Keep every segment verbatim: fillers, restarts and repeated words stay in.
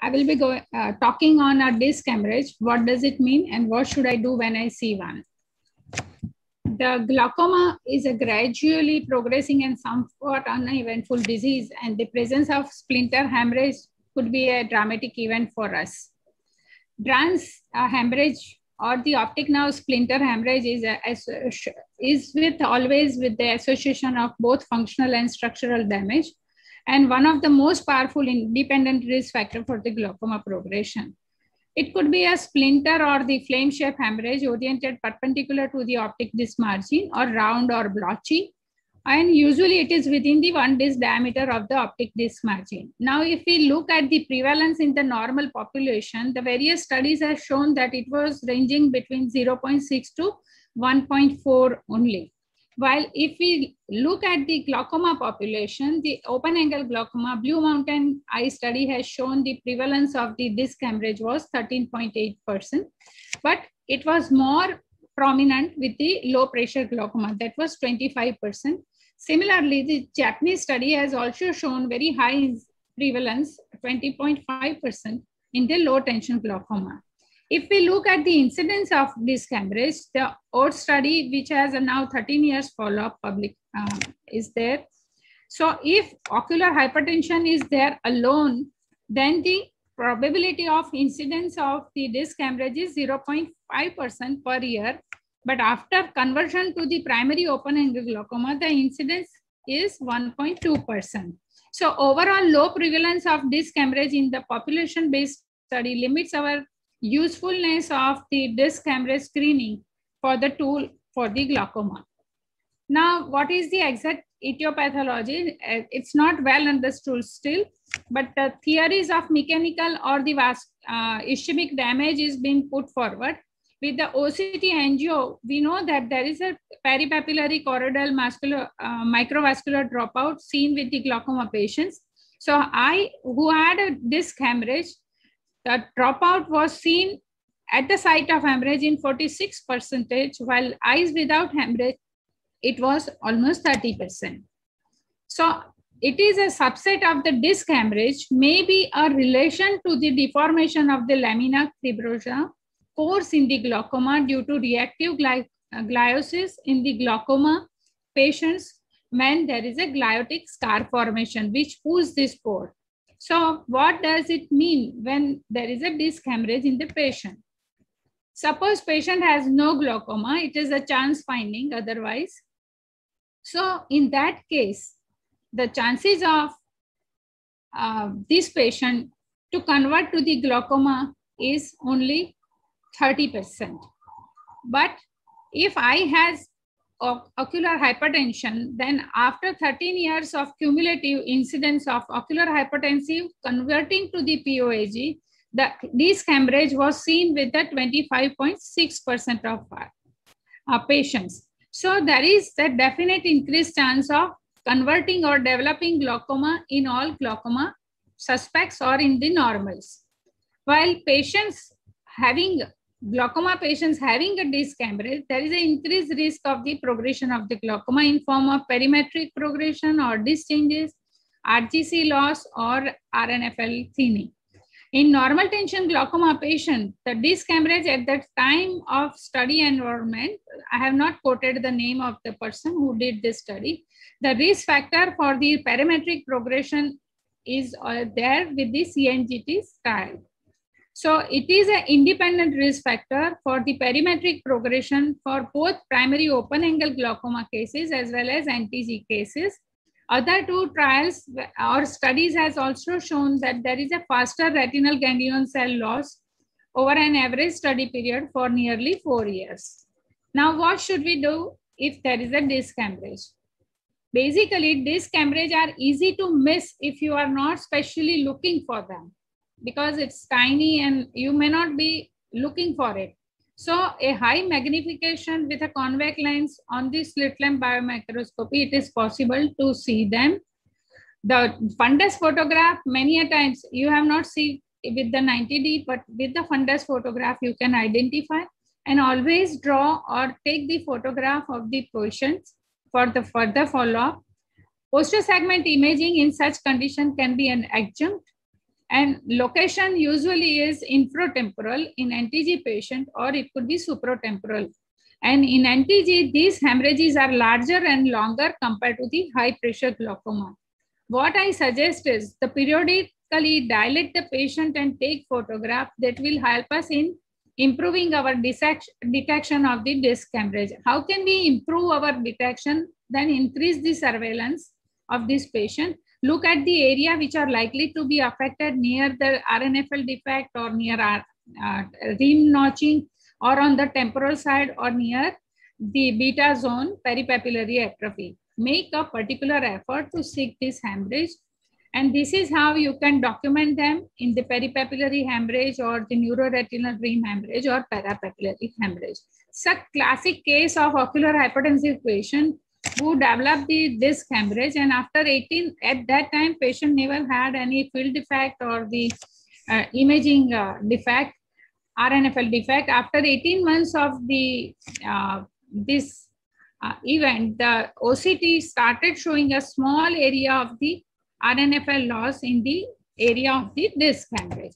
I will be going, uh, talking on a disc hemorrhage. What does it mean and what should I do when I see one? The glaucoma is a gradually progressing and somewhat uneventful disease, and the presence of splinter hemorrhage could be a dramatic event for us. Trans uh, hemorrhage or the optic nerve splinter hemorrhage is, a, is with always with the association of both functional and structural damage, and one of the most powerful independent risk factor for the glaucoma progression. It could be a splinter or the flame-shaped hemorrhage oriented perpendicular to the optic disc margin or round or blotchy. And usually it is within the one disc diameter of the optic disc margin. Now, if we look at the prevalence in the normal population, the various studies have shown that it was ranging between zero point six to one point four only. While if we look at the glaucoma population, the open angle glaucoma Blue Mountain Eye study has shown the prevalence of the disc hemorrhage was thirteen point eight percent, but it was more prominent with the low pressure glaucoma, that was twenty-five percent. Similarly, the Japanese study has also shown very high prevalence, twenty point five percent in the low tension glaucoma. If we look at the incidence of disc hemorrhage, the O A T study, which has a now thirteen years follow-up public, uh, is there. So if ocular hypertension is there alone, then the probability of incidence of the disc hemorrhage is zero point five percent per year. But after conversion to the primary open angle glaucoma, the incidence is one point two percent. So overall low prevalence of disc hemorrhage in the population-based study limits our usefulness of the disc hemorrhage screening for the tool for the glaucoma. Now, what is the exact etiology? It's not well understood still, but the theories of mechanical or the vas uh, ischemic damage is being put forward. With the O C T angio, we know that there is a peripapillary choroidal muscular, uh, microvascular dropout seen with the glaucoma patients. So I, who had a disc hemorrhage, the dropout was seen at the site of hemorrhage in forty-six percent, while eyes without hemorrhage, it was almost thirty percent. So it is a subset of the disc hemorrhage, maybe a relation to the deformation of the lamina fibrosa pores in the glaucoma due to reactive gly gliosis in the glaucoma patients when there is a gliotic scar formation which pulls this pore. So what does it mean when there is a disc hemorrhage in the patient? Suppose patient has no glaucoma, it is a chance finding otherwise. So in that case, the chances of uh, this patient to convert to the glaucoma is only thirty percent. But if eye has ocular hypertension, then after thirteen years of cumulative incidence of ocular hypertensive converting to the P O A G, the disc hemorrhage was seen with the twenty-five point six percent of uh, patients. So there is a definite increased chance of converting or developing glaucoma in all glaucoma suspects or in the normals. While patients having glaucoma patients having a disc hemorrhage, there is an increased risk of the progression of the glaucoma in form of perimetric progression or disc changes, R G C loss, or R N F L thinning. In normal tension glaucoma patient, the disc hemorrhage at the time of study enrollment, I have not quoted the name of the person who did this study. The risk factor for the perimetric progression is uh, there with the C N G T trial. So it is an independent risk factor for the perimetric progression for both primary open angle glaucoma cases as well as N T G cases. Other two trials or studies has also shown that there is a faster retinal ganglion cell loss over an average study period for nearly four years. Now, what should we do if there is a disc hemorrhage? Basically, disc hemorrhage are easy to miss if you are not specially looking for them, because it's tiny and you may not be looking for it. So a high magnification with a convex lens on the slit lamp biomicroscopy, it is possible to see them. The fundus photograph, many a times you have not seen with the ninety D, but with the fundus photograph, you can identify and always draw or take the photograph of the patients for the further follow-up. Posterior segment imaging in such condition can be an adjunct. And location usually is infratemporal in N T G patient, or it could be supratemporal. And in N T G, these hemorrhages are larger and longer compared to the high pressure glaucoma. What I suggest is the periodically dilate the patient and take photograph that will help us in improving our detection of the disc hemorrhage. How can we improve our detection? Then increase the surveillance of this patient. Look at the area which are likely to be affected near the R N F L defect or near our, uh, rim notching, or on the temporal side or near the beta zone peripapillary atrophy. Make a particular effort to seek this hemorrhage. And this is how you can document them in the peripapillary hemorrhage or the neuroretinal rim hemorrhage or parapapillary hemorrhage. Such classic case of ocular hypertensive patient who developed the disc hemorrhage, and after eighteen, at that time, patient never had any field defect or the uh, imaging uh, defect, R N F L defect. After eighteen months of the uh, this uh, event, the O C T started showing a small area of the R N F L loss in the area of the disc hemorrhage.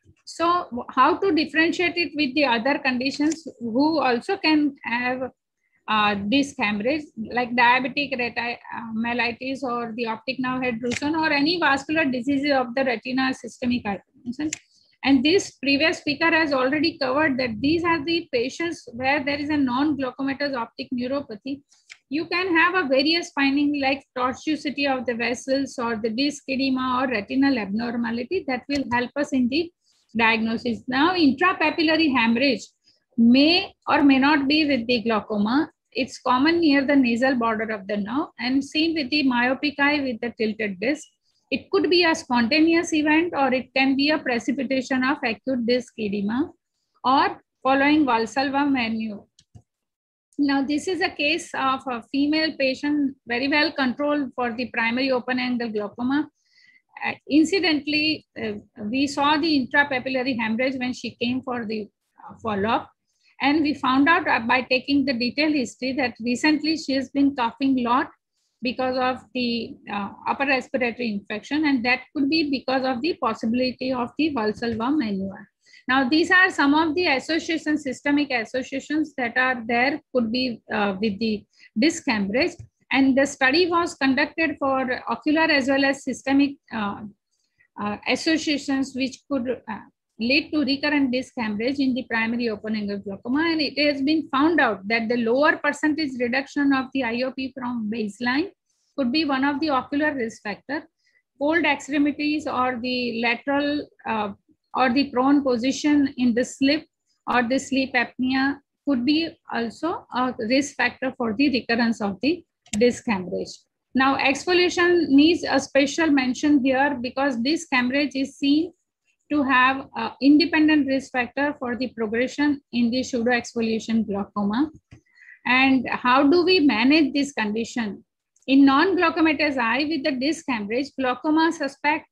So how to differentiate it with the other conditions who also can have uh, disc hemorrhage, like diabetic retinopathy or the optic nerve head drusen, or any vascular diseases of the retina, systemic hypertension. And this previous speaker has already covered that these are the patients where there is a non-glaucomatous optic neuropathy. You can have a various finding like tortuosity of the vessels or the disc edema or retinal abnormality that will help us in the diagnosis. Now, intrapapillary hemorrhage may or may not be with the glaucoma. It's common near the nasal border of the nerve and seen with the myopic eye with the tilted disc. It could be a spontaneous event, or it can be a precipitation of acute disc edema or following Valsalva maneuver. Now, this is a case of a female patient, very well controlled for the primary open angle glaucoma. Uh, incidentally, uh, we saw the intrapapillary hemorrhage when she came for the uh, follow-up. And we found out uh, by taking the detailed history that recently she has been coughing a lot because of the uh, upper respiratory infection, and that could be because of the possibility of the Valsalva maneuver. Now, these are some of the associations, systemic associations that are there, could be uh, with the disc hemorrhage. And the study was conducted for ocular as well as systemic uh, uh, associations which could uh, lead to recurrent disc hemorrhage in the primary open angle glaucoma. And it has been found out that the lower percentage reduction of the I O P from baseline could be one of the ocular risk factor. Cold extremities or the lateral uh, or the prone position in the slip or the sleep apnea could be also a risk factor for the recurrence of the disc hemorrhage. Now, exfoliation needs a special mention here because disc hemorrhage is seen to have an independent risk factor for the progression in the pseudoexfoliation glaucoma. And how do we manage this condition? In non-glaucomatous eye with the disc hemorrhage, glaucoma suspect,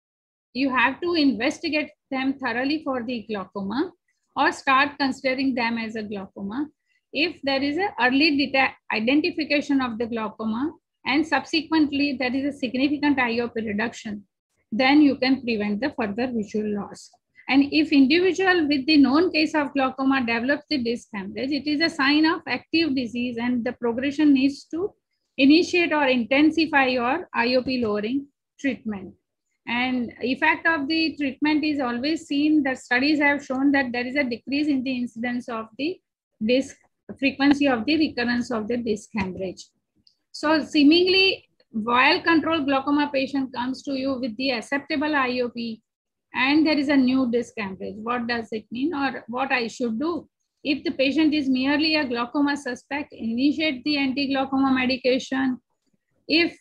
you have to investigate them thoroughly for the glaucoma or start considering them as a glaucoma. If there is an early identification of the glaucoma and subsequently there is a significant I O P reduction, then you can prevent the further visual loss. And if individual with the known case of glaucoma develops the disc hemorrhage, it is a sign of active disease and the progression needs to initiate or intensify your I O P lowering treatment. And effect of the treatment is always seen. The studies have shown that there is a decrease in the incidence of the disc frequency of the recurrence of the disc hemorrhage. So seemingly well-controlled glaucoma patient comes to you with the acceptable I O P and there is a new disc hemorrhage. What does it mean, or what I should do? If the patient is merely a glaucoma suspect, initiate the anti-glaucoma medication. If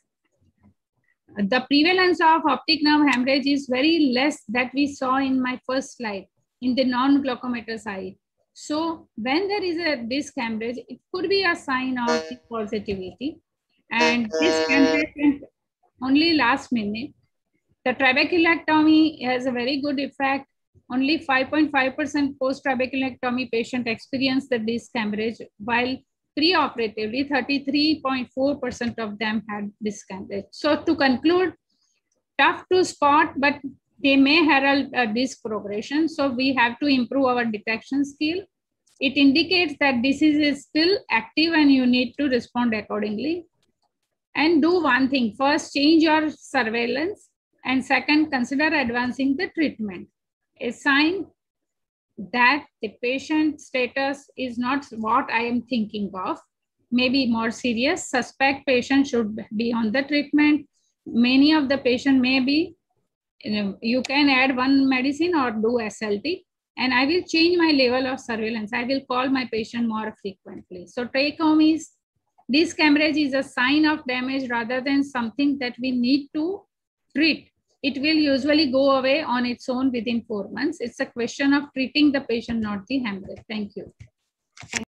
the prevalence of optic nerve hemorrhage is very less that we saw in my first slide in the non-glaucomatous eye. So when there is a disc hemorrhage, it could be a sign of the positivity. And this hemorrhage only last minute. The trabeculectomy has a very good effect. Only five point five percent post-trabeculectomy patient experience the disc hemorrhage, while pre-operatively thirty-three point four percent of them had disc hemorrhage. So to conclude, tough to spot, but they may herald a disc progression. So we have to improve our detection skill. It indicates that disease is still active and you need to respond accordingly. And do one thing: first, change your surveillance, and second, consider advancing the treatment. A sign that the patient status is not what I am thinking of, maybe more serious. Suspect patient should be on the treatment. Many of the patient may be, you know, you can add one medicine or do S L T, and I will change my level of surveillance. I will call my patient more frequently. So take home is, disc hemorrhage is a sign of damage rather than something that we need to treat. It will usually go away on its own within four months. It's a question of treating the patient, not the hemorrhage. Thank you.